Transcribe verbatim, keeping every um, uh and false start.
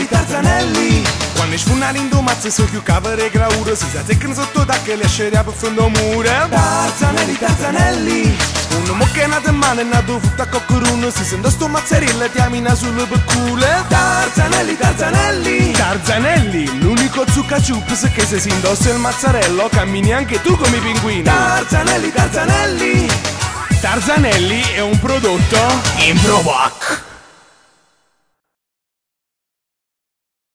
Tarzanelli, Tarzanelli. Quando sfunnano in domazzo so più cavere graura, si sa zeccano sotto tacca e li asceria per fondo mura. Tarzanelli, Tarzanelli. Un mo che è nato in mano e nato frutta a coccoruno, si sente sto mazzarella ti amina sul peccule. Tarzanelli, Tarzanelli. Tarzanelli, l'unico zuccaciups che se si indossa il mazzarello cammini anche tu come i pinguini. Tarzanelli, Tarzanelli. Tarzanelli è un prodotto Improvac.